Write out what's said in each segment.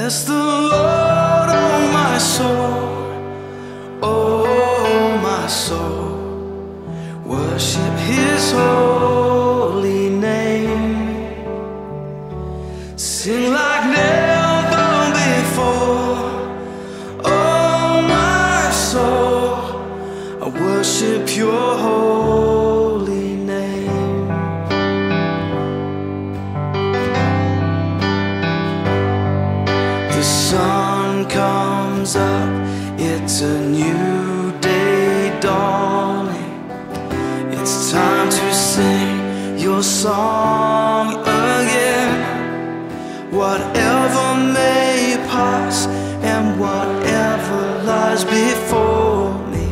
Bless the Lord, oh my soul, oh my soul. Worship His holy name. Sing like never before, oh my soul. I worship Your holy name. The sun comes up, it's a new day dawning. It's time to sing Your song again. Whatever may pass and whatever lies before me,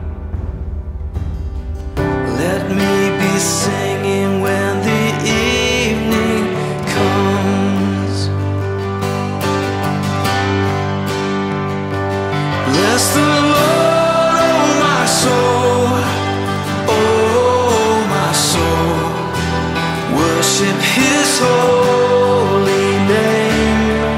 let me be singing when the evening comes. Bless the Lord, oh my soul, oh my soul. Worship His holy name.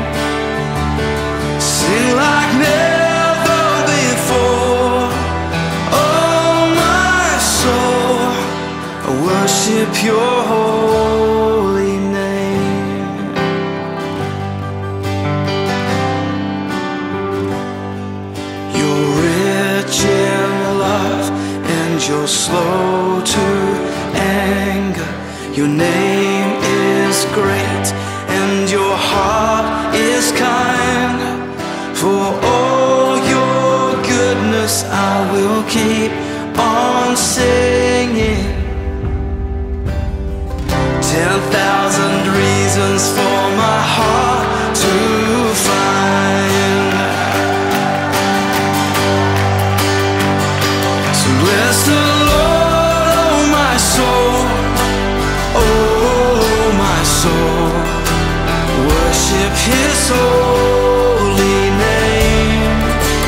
Sing like never before, oh my soul. I worship Your holy name. You're rich in love and You're slow to anger. Your name is great and Your heart is kind. For all Your goodness I will keep on singing. 10,000 reasons for my heart to find. So bless the Lord, oh my soul, oh my soul. Worship His holy name.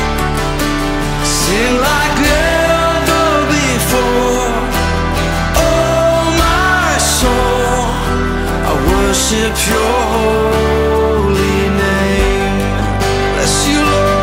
Sing like never before, oh my soul. I worship Your holy name. Bless You, Lord.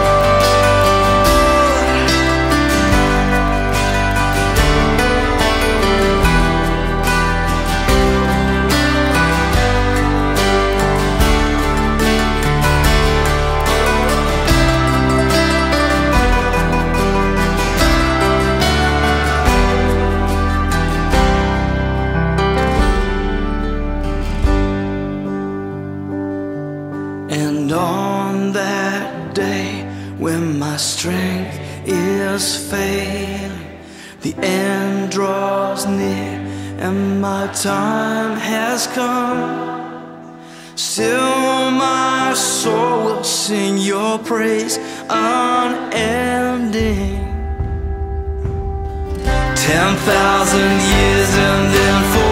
And on that day when my strength is failing, the end draws near and my time has come, still my soul will sing Your praise unending. 10,000 years and then